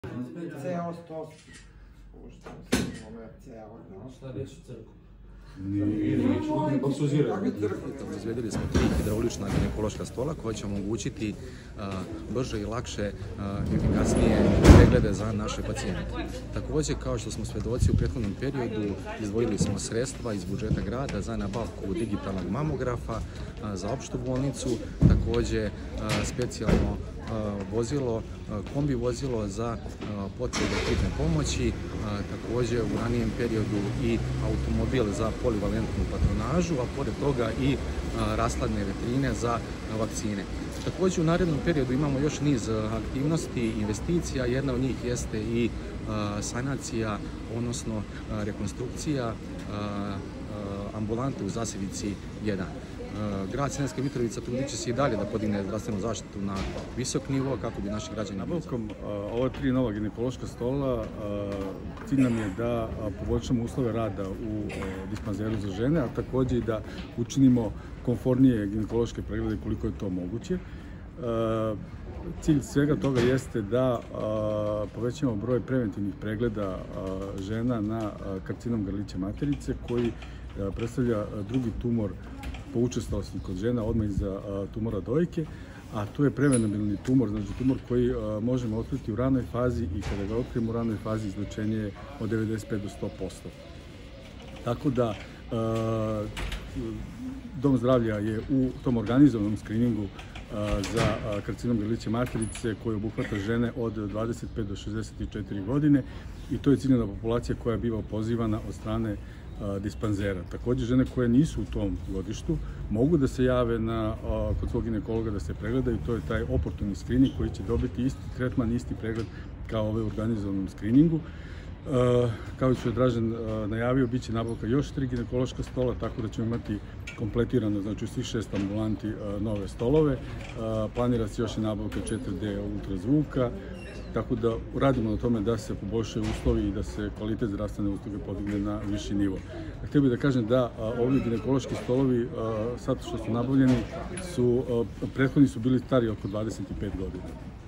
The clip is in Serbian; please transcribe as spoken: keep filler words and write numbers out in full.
Ceo sto spušten se, ome ceo, no? Šta reći u crkvu? Ne baksuziraju. Izvedeli smo tri hidraulična ginekološka stola koja će omogućiti a, brže i lakše a, i efikasnije preglede za naše pacijente. Također, kao što smo svedoci u prethodnom periodu, izdvojili smo sredstva iz budžeta grada za nabavku digitalnog mamografa a, za opštu bolnicu, također a, specijalno a, vozilo, a, kombi vozilo za a, potrebe hitne pomoći, a, također u ranijem periodu i automobil za polivalentnu patronažu, a pored toga i a, rashladne vetrine za a, vakcine. Također u narednom periodu imamo još niz aktivnosti i investicija. Jedna od njih jeste i a, sanacija, odnosno a, rekonstrukcija a, a, ambulante u Zasevici jedan. Grad Sremska Mitrovica trudit će se i dalje da podigne zdravstvenu zaštitu na visok nivo kako bi naši građani... Nabavkom ova tri nova ginekološka stola cilj nam je da poboljšamo uslove rada u dispanzeru za žene, a također i da učinimo komfornije ginekološke preglede koliko je to moguće. Cilj svega toga jeste da povećamo broj preventivnih pregleda žena na karcinom grlića materice koji predstavlja drugi tumor po učestalosti kod žena, odmah iza tumora dojke, a to je prevenabilni tumor, znači tumor koji možemo otkriti u ranoj fazi i kada ga otkrijemo u ranoj fazi izlečenje je od devedeset pet do sto posto. Tako da Dom zdravlja je u tom organizovanom skriningu za karcinom grlića materice koji obuhvata žene od dvadeset pet do šezdeset četiri godine i to je ciljna populacija koja biva pozivana od strane dispanzera. Također, žene koje nisu u tom godištu mogu da se jave na, kod svog ginekologa da se pregledaju. To je taj oportuni skrining koji će dobiti isti tretman, isti pregled kao ovaj u organizovanom skriningu. Kao što je Dražen najavio, bit će nabavka još tri ginekološka stola, tako da ćemo imati kompletirano, znači u svih šest ambulanti nove stolove. Planira se još i nabavka četiri D ultrazvuka, tako da radimo na tome da se poboljšaju uslovi i da se kvalitet zdravstvene usluge podigne na viši nivo. Htio bih da kažem da ovi ginekološki stolovi, sad što su nabavljeni, su, prethodni su bili stari oko dvadeset pet godina.